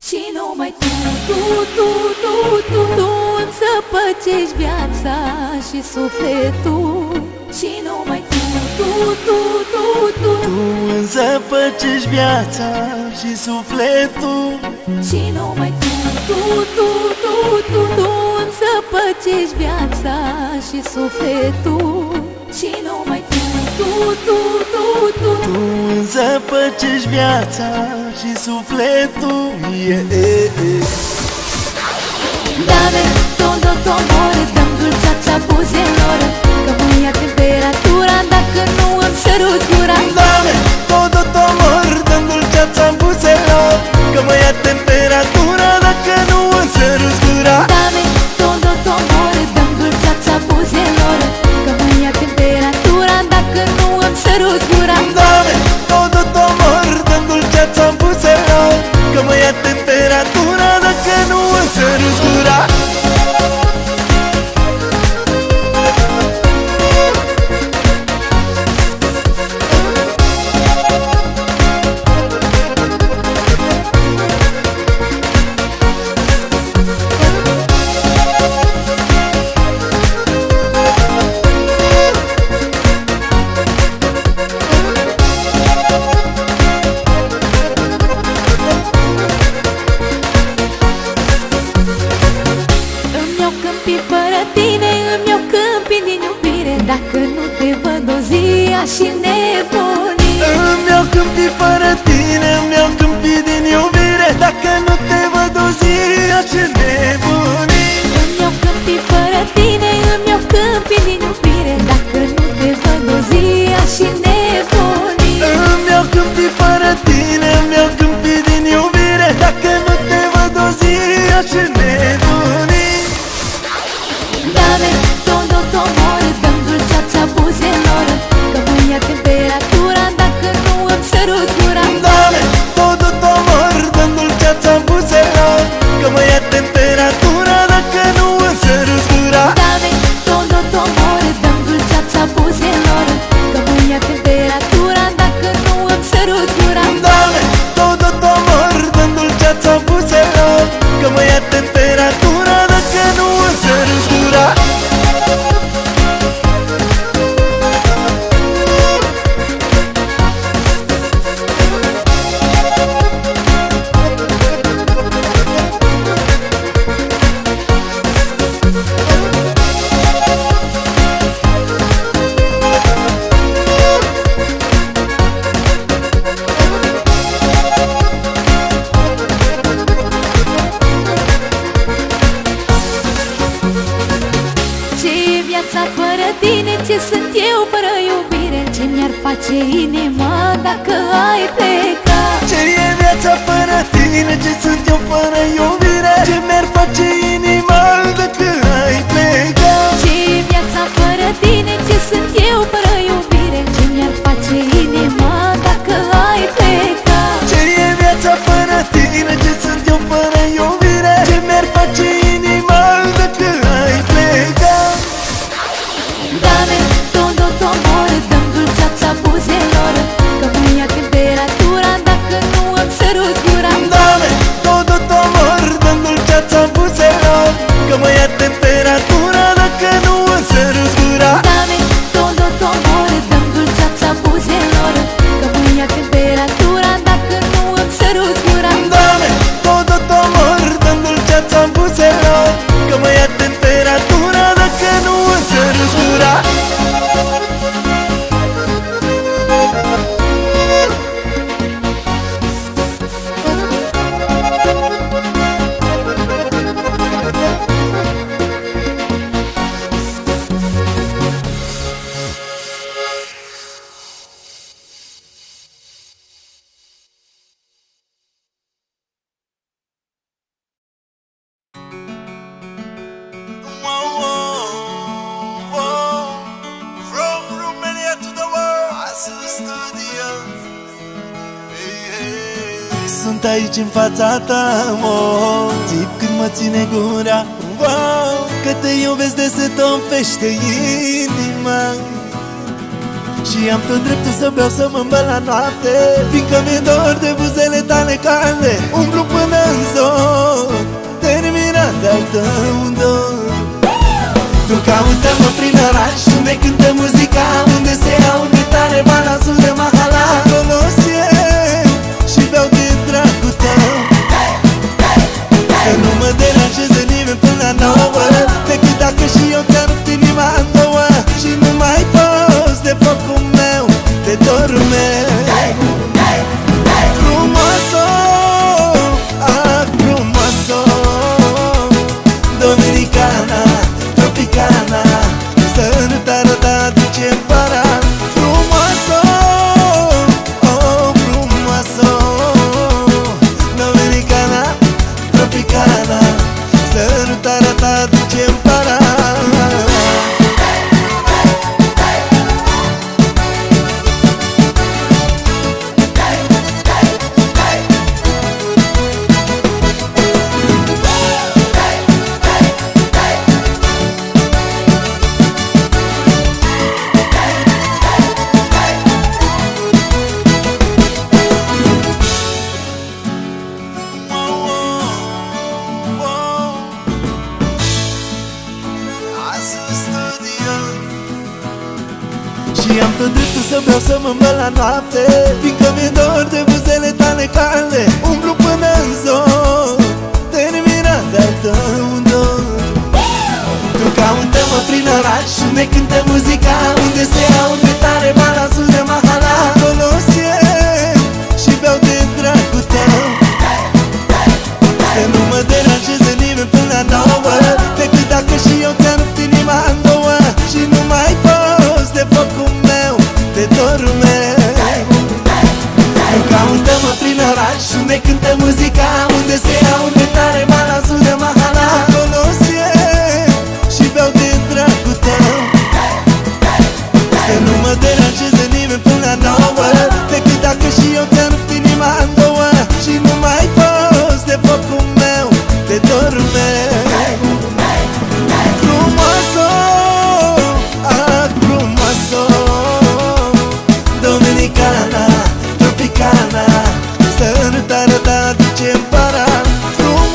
Și numai tu îmi zăpăcești viața și sufletul. Și numai tu îmi zăpăcești viața și sufletul. Și numai tu îmi zăpăcești viața și sufletul. Și numai tu îmi zăpăcești viața și sufletul. Dame todo tu amor, dăm dulceața buzelor, că mă ia temperatura dacă nu îmi sărut gura. Dame todo tu amor, dăm dulceața buzelor, că mă ia temperatura dacă nu îmi sărut gura. Dame todo tu amor, dăm dulceața buzelor, că mă ia temperatura dacă nu îmi sărut gura. Dame todo tu amor, dăm dulceața buzelor, că mă ia temperatura dacă nu îmi sărut gura. Dacă nu te văd o zi aș nebuni. Îmi iau câmpii fără tine, îmi iau câmpii din iubire. Dacă nu te văd o zi aș nebuni. Îmi iau câmpii fără tine, îmi iau câmpii din iubire. Dacă nu te văd o zi aș nebuni. Îmi iau câmpii fără tine, îmi iau câmpii din iubire. Dacă nu te văd o zi aș nebuni. Dame todo tu amor, dăm dulceața buzelor, că mă ia temperatura dacă nu îmi sărut gura. Dame todo tu amor, dăm dulceața buzelor, că mă ia temperatura dacă nu îmi sărut gura. Dame todo tu amor, dăm dulceața buzelor, că mă ia temperatura dacă nu îmi sărut gura. Dame todo tu amor, dăm dulceața buzelor, că mă ia temperatura dacă nu îmi sărut gura. Fără tine, ce sunt eu fără iubire? Ce mi-ar face inima dacă ai plecat? Ce e viața fără tine? Ce sunt eu fără iubire? Ce mi-ar face inima dacă ai plecat? Ce e viața fără tine? Ce sunt eu fără iubire? Ce mi-ar face inima dacă ai plecat? Ce e viața fără tine? Ce sunt eu fără iubire? Ce mi-ar face inima dacă ai plecat? Dame todo tu amor, dăm dulceața buzelor, că mă ia temperatura dacă nu îmi sărut gura. Dame todo tu amor, dăm dulceața buzelor, că mă ia temperatura dacă nu îmi sărut gura. Dame todo tu amor, dăm dulceața buzelor, că mă ia temperatura dacă nu îmi sărut gura. Dame todo tu amor, dăm dulceața buzelor, că mă ia temperatura dacă nu îmi sărut gura. Sunt aici în fața ta, oh, țip când mă ține gura, wow, că te iubesc de se tompește inima. Și am tot dreptul să beau, să mă îmbăl la noapte, fiindcă mi-e dor de buzele tale calde. Umblu până în zor, terminat de-al tău dor. Tu caută-mă prin oraș, unde cântă muzica, unde se aude tare balansul de mahala. Acolo și beau de dragul tău, să nu mă deranjeze nimeni până la 9, decât dacă și eu ți-am rupt inima în două. Și nu mai poți de focul meu, de dorul meu. Frumoasă, ah, frumoasă, Dominicana, tropicana, să nu te arăta duce-n para. Frumoasă, oh, frumoasă, Dominicana, tropicana, să nu te arăta duce-n para. Și am tot dreptul să beau, să mă îmbăl la noapte, fiindcă mi-e dor de buzele tale calde. Umblu până în zor, terminat de-al tău dor. Tu caută-mă prin oraș, unde cântă muzica, unde se aude tare balansul de mahala. Acolo și beau de dragul tău, să nu mă deranjeze nimeni până la 9, decât dacă și eu ți-am rupt inima în două. Și nu mai poți de focul meu, de dorul meu. Tu caută-mă prin oraș, unde cântă muzica, unde se aude tare balansul de mahala. Acolo și beau de dragul tău, să nu mă deranjeze nimeni până la 9, decât dacă și eu ți-am rupt inima în două. Și nu mai poți de focul meu, de dorul meu. Frumoasă, ah, frumoasă, Dominicana, tropicana, să nu te arăta duce-n para.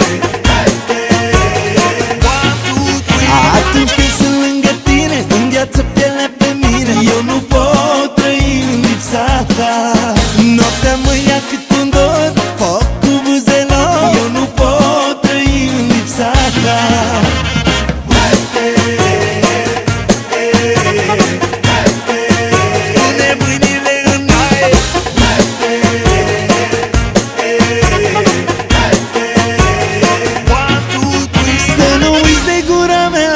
Atunci când sunt lângă tine, îngheață pielea pe mine. Eu nu pot trăi în lipsa ta. Noaptea mă ia cât un dor, foc cu buzelor. Eu nu pot trăi în lipsa ta. Pune mâinile în aer. Să nu uiți de gura mea.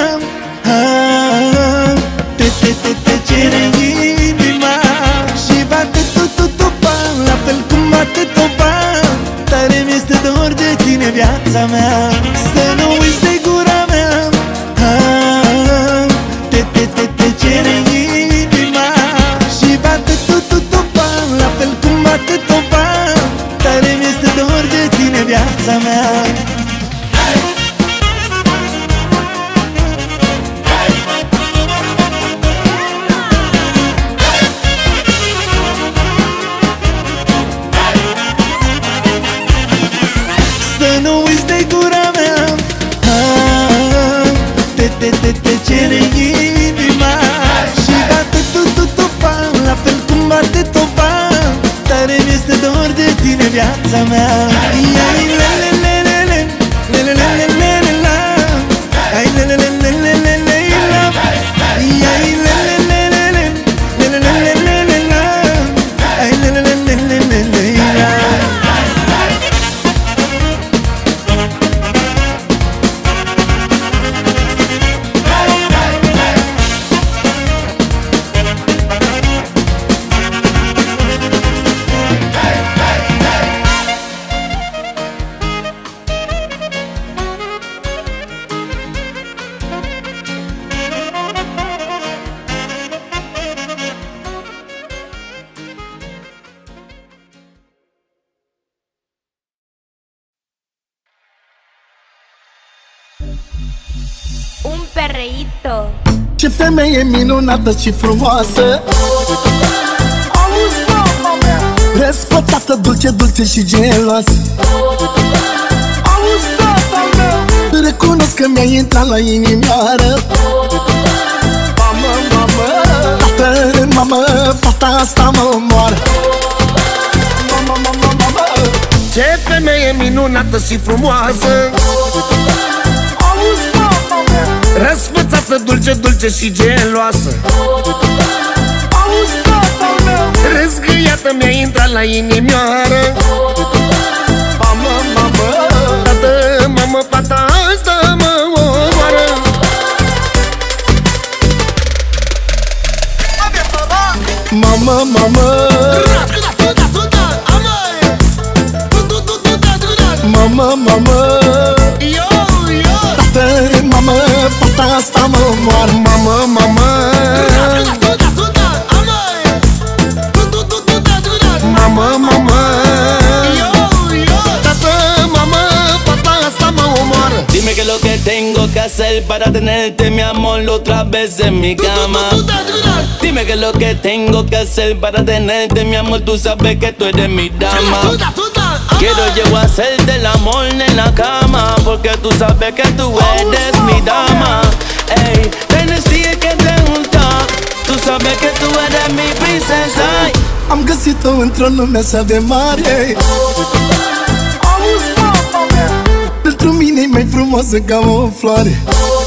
Te cere inima și bate tu-tu-tu-pa, la fel cum bate topa. Tare mi-este dor de tine, viața mea. Să nu uiți de gura mea. Te cere inima și bate tu-tu-tu-pa, la fel cum bate topa. Tare mi-este dor de tine, viața mea. Să nu uiți de gura mea. Te cere inima și bate tu-tu-tu-pa, la fel cum bate topa. Tare mi-este dor de tine, viața mea. Ai lelelelele, lelelelele, ai lelelelele, ai lelelelele, lelelelele, ai lelelelele. Un perreíto. Ce femeie minunată și frumoasă, răsfățată, dulce, dulce și geloasă. Recunosc că mi-ai intrat la inimioară. Mamă, mamă, tată, mamă, fata asta mă omoară. Mamă, mamă, mamă, ce femeie minunată și frumoasă, răsfățată, dulce, dulce și geloasă. Răzgâiată mi-a intrat la inimioară. Mamă, mamă, tată, mamă, fata asta mă omoară. Mamă, mamă, mamă, mamă, tată, mamă, fata asta mă omoară. Mamă, mamă, mamă, mamă, tată, mamă, fata asta mă omoară. Dime qué es lo que tengo que hacer para tenerte, mi amor, otra vez en mi cama. Dime qué es lo que tengo que hacer para tenerte, mi amor, tú sabes que tú eres mi dama. Quiero yo hacerte el amor en la cama, porque tú sabes que tú eres mi dama. Ey, tienes que te gusta, tú sabes que tú eres mi princesa. Am găsit-o într-o lume așa de mare. Pentru mine e mai frumoasă ca o floare.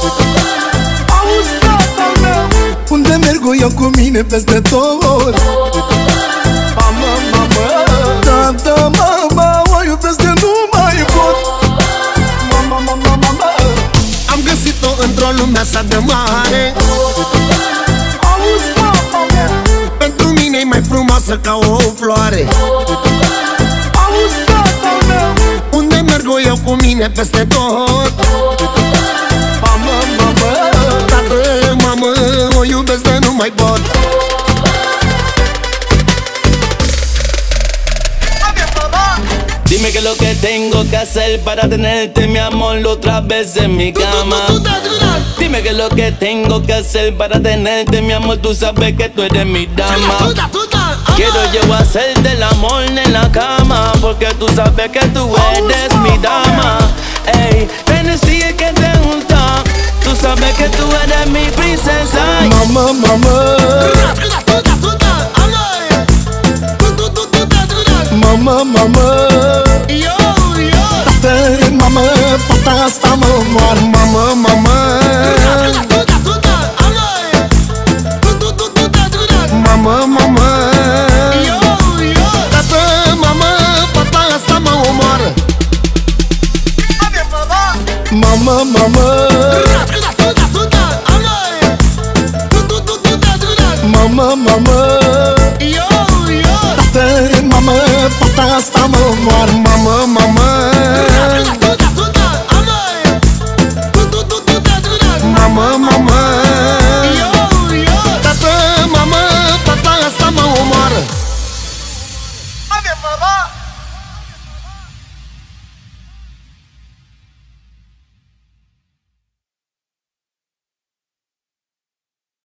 Unde merg eu cu mine peste tot. Mamă, mamă, tată, mama, o iubesc de nu mai pot. Mamă, mamă, mamă, am găsit-o într-o lume așa de mare. Pentru mine e mai frumoasă ca o floare. Unde merg eu cu mine peste tot. Mamă, mamă, tată, mamă, o iubesc de nu mai pot. Dime qué es lo que tengo que hacer para tenerte, mi amor, otra vez en mi cama. Dime qué es lo que tengo que hacer para tenerte, mi amor, tú sabes que tú eres mi dama. Quiero yo hacerte el amor en la cama, porque tú sabes que tú eres mi dama. Ey, Mamă, mamă, mamă, mamă, tată, mamă, fata asta mă omoară. Mamă, mamă, mamă, mamă, tată, mamă, fata asta mă omoară. Mamă, mamă, mamă, mamă, tată, mamă, fata asta mă omoară. Mamă, mamă,